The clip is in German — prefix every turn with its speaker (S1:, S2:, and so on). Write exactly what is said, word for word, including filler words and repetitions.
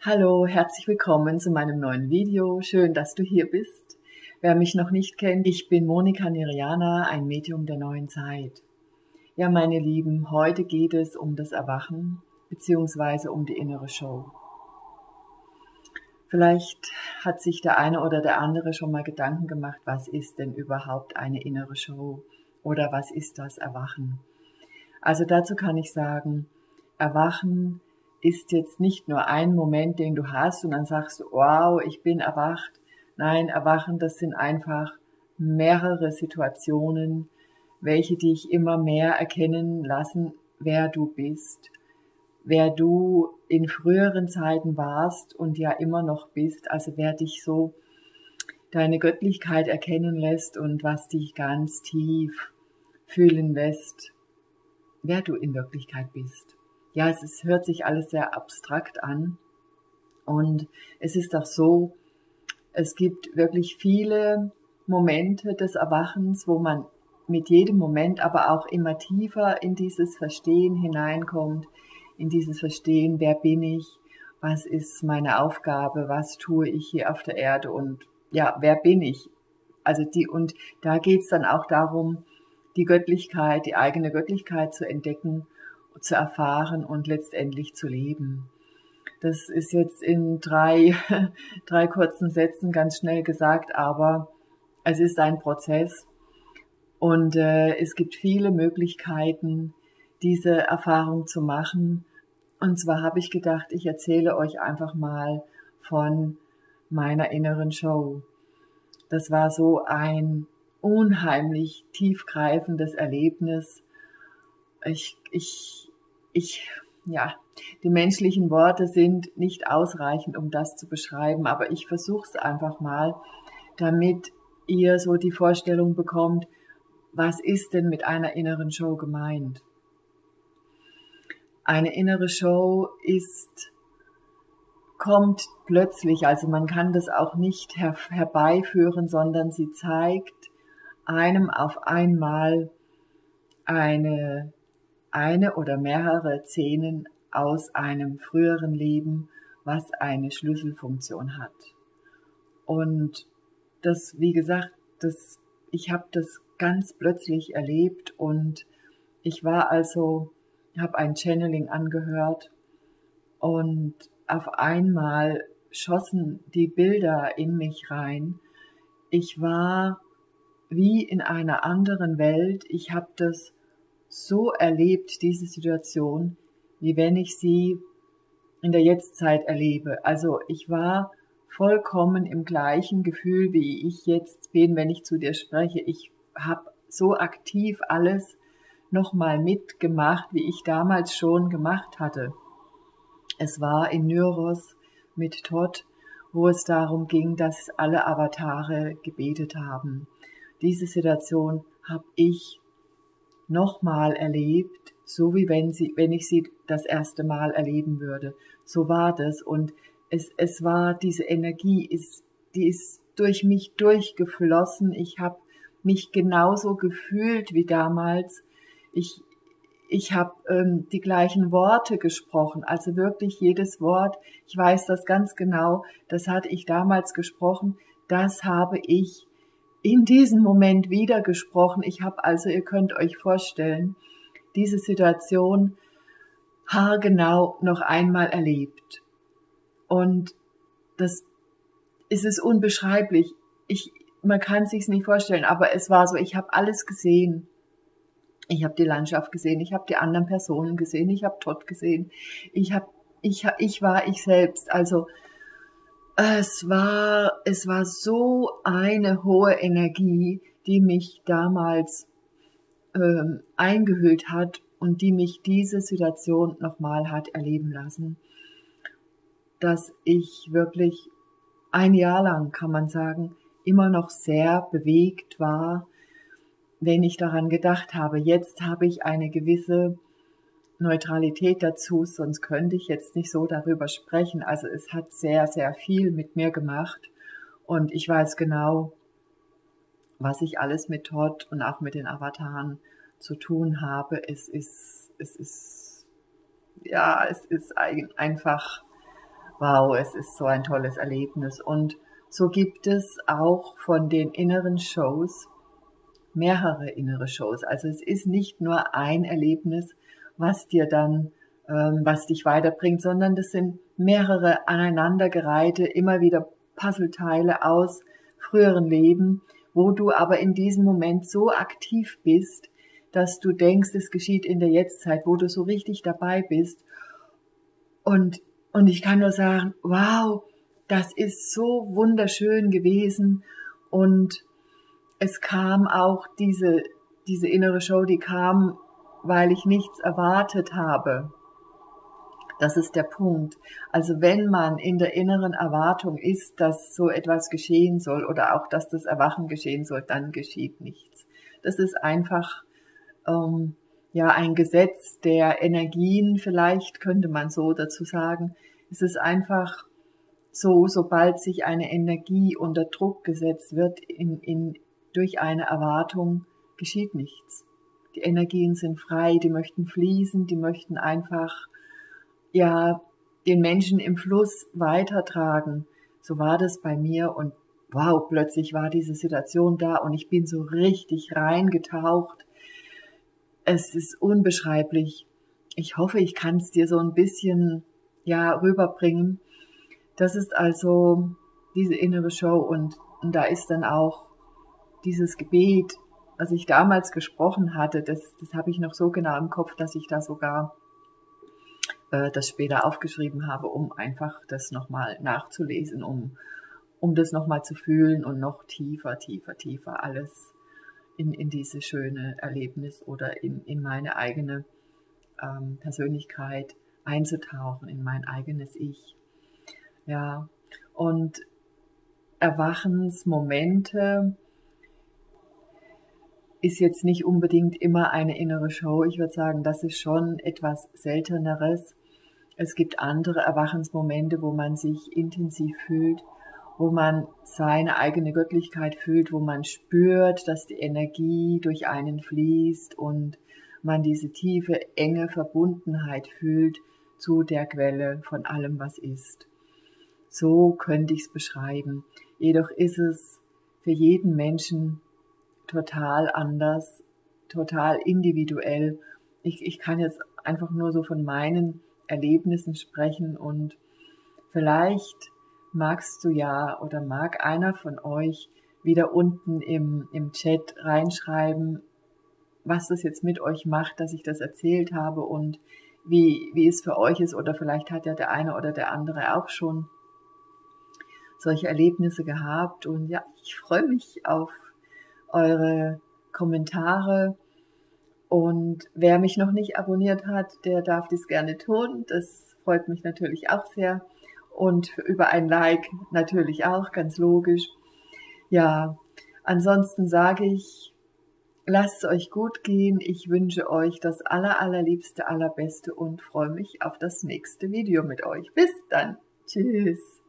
S1: Hallo, herzlich willkommen zu meinem neuen Video. Schön, dass du hier bist. Wer mich noch nicht kennt, ich bin Monika Neriana, ein Medium der neuen Zeit. Ja, meine Lieben, heute geht es um das Erwachen bzw. um die innere Show. Vielleicht hat sich der eine oder der andere schon mal Gedanken gemacht, was ist denn überhaupt eine innere Show oder was ist das Erwachen? Also dazu kann ich sagen, Erwachen ist jetzt nicht nur ein Moment, den du hast und dann sagst du, wow, ich bin erwacht. Nein, Erwachen, das sind einfach mehrere Situationen, welche dich immer mehr erkennen lassen, wer du bist, wer du in früheren Zeiten warst und ja immer noch bist, also wer dich so deine Göttlichkeit erkennen lässt und was dich ganz tief fühlen lässt, wer du in Wirklichkeit bist. Ja, es ist, hört sich alles sehr abstrakt an und es ist auch so, es gibt wirklich viele Momente des Erwachens, wo man mit jedem Moment aber auch immer tiefer in dieses Verstehen hineinkommt, in dieses Verstehen, wer bin ich, was ist meine Aufgabe, was tue ich hier auf der Erde und ja, wer bin ich? Also die, und da geht es dann auch darum, die Göttlichkeit, die eigene Göttlichkeit zu entdecken, zu erfahren und letztendlich zu leben. Das ist jetzt in drei, drei kurzen Sätzen ganz schnell gesagt, aber es ist ein Prozess und äh, es gibt viele Möglichkeiten, diese Erfahrung zu machen. Und zwar habe ich gedacht, ich erzähle euch einfach mal von meiner inneren Show. Das war so ein unheimlich tiefgreifendes Erlebnis. Ich, ich, ich, ja, die menschlichen Worte sind nicht ausreichend, um das zu beschreiben, aber ich versuche es einfach mal, damit ihr so die Vorstellung bekommt, was ist denn mit einer inneren Show gemeint? Eine innere Show ist, kommt plötzlich, also man kann das auch nicht her, herbeiführen, sondern sie zeigt einem auf einmal eine eine oder mehrere Szenen aus einem früheren Leben, was eine Schlüsselfunktion hat. Und das, wie gesagt, das, ich habe das ganz plötzlich erlebt und ich war also, habe ein Channeling angehört und auf einmal schossen die Bilder in mich rein. Ich war wie in einer anderen Welt. Ich habe das so erlebt, diese Situation, wie wenn ich sie in der Jetztzeit erlebe. Also ich war vollkommen im gleichen Gefühl, wie ich jetzt bin, wenn ich zu dir spreche. Ich habe so aktiv alles nochmal mitgemacht, wie ich damals schon gemacht hatte. Es war in Nyros mit Todd, wo es darum ging, dass alle Avatare gebetet haben. Diese Situation habe ich nochmal erlebt, so wie wenn sie, wenn ich sie das erste Mal erleben würde. So war das und es, es war diese Energie, ist, die ist durch mich durchgeflossen. Ich habe mich genauso gefühlt wie damals. Ich, ich habe ähm, die gleichen Worte gesprochen, also wirklich jedes Wort. Ich weiß das ganz genau. Das hatte ich damals gesprochen. Das habe ich in diesem Moment wieder gesprochen. Ich habe also, ihr könnt euch vorstellen, diese Situation haargenau noch einmal erlebt. Und das ist es unbeschreiblich. Ich, man kann sich's nicht vorstellen, aber es war so, ich habe alles gesehen. Ich habe die Landschaft gesehen, ich habe die anderen Personen gesehen, ich habe Todd gesehen. Ich habe, ich, ich war ich selbst. Also Es war, es war so eine hohe Energie, die mich damals ähm, eingehüllt hat und die mich diese Situation nochmal hat erleben lassen, dass ich wirklich ein Jahr lang, kann man sagen, immer noch sehr bewegt war, wenn ich daran gedacht habe. Jetzt habe ich eine gewisse Neutralität dazu, sonst könnte ich jetzt nicht so darüber sprechen. Also es hat sehr, sehr viel mit mir gemacht und ich weiß genau, was ich alles mit Todd und auch mit den Avataren zu tun habe. Es ist, es ist, ja, es ist einfach wow, es ist so ein tolles Erlebnis. Und so gibt es auch von den inneren Shows mehrere innere Shows. Also es ist nicht nur ein Erlebnis, was dir dann, ähm, was dich weiterbringt, sondern das sind mehrere aneinandergereihte, immer wieder Puzzleteile aus früheren Leben, wo du aber in diesem Moment so aktiv bist, dass du denkst, es geschieht in der Jetztzeit, wo du so richtig dabei bist. Und, und ich kann nur sagen, wow, das ist so wunderschön gewesen. Und es kam auch diese, diese innere Show, die kam, weil ich nichts erwartet habe. Das ist der Punkt. Also wenn man in der inneren Erwartung ist, dass so etwas geschehen soll oder auch, dass das Erwachen geschehen soll, dann geschieht nichts. Das ist einfach ähm, ja ein Gesetz der Energien, vielleicht könnte man so dazu sagen. Es ist einfach so, sobald sich eine Energie unter Druck gesetzt wird, in, in, durch eine Erwartung, geschieht nichts. Die Energien sind frei, die möchten fließen, die möchten einfach ja den Menschen im Fluss weitertragen. So war das bei mir und wow, plötzlich war diese Situation da und ich bin so richtig reingetaucht. Es ist unbeschreiblich. Ich hoffe, ich kann es dir so ein bisschen ja rüberbringen. Das ist also diese innere Show und, und da ist dann auch dieses Gebet, was ich damals gesprochen hatte, das, das habe ich noch so genau im Kopf, dass ich da sogar äh, das später aufgeschrieben habe, um einfach das nochmal nachzulesen, um, um das nochmal zu fühlen und noch tiefer, tiefer, tiefer alles in, in dieses schöne Erlebnis oder in, in meine eigene ähm, Persönlichkeit einzutauchen, in mein eigenes Ich. Ja, und Erwachensmomente ist jetzt nicht unbedingt immer eine innere Show. Ich würde sagen, das ist schon etwas Selteneres. Es gibt andere Erwachensmomente, wo man sich intensiv fühlt, wo man seine eigene Göttlichkeit fühlt, wo man spürt, dass die Energie durch einen fließt und man diese tiefe, enge Verbundenheit fühlt zu der Quelle von allem, was ist. So könnte ich es beschreiben. Jedoch ist es für jeden Menschen total anders, total individuell. Ich, ich kann jetzt einfach nur so von meinen Erlebnissen sprechen und vielleicht magst du ja oder mag einer von euch wieder unten im, im Chat reinschreiben, was das jetzt mit euch macht, dass ich das erzählt habe und wie, wie es für euch ist oder vielleicht hat ja der eine oder der andere auch schon solche Erlebnisse gehabt und ja, ich freue mich auf eure Kommentare und wer mich noch nicht abonniert hat, der darf dies gerne tun, das freut mich natürlich auch sehr und über ein Like natürlich auch, ganz logisch. Ja, ansonsten sage ich, lasst es euch gut gehen, ich wünsche euch das aller, allerliebste, allerbeste und freue mich auf das nächste Video mit euch. Bis dann, tschüss.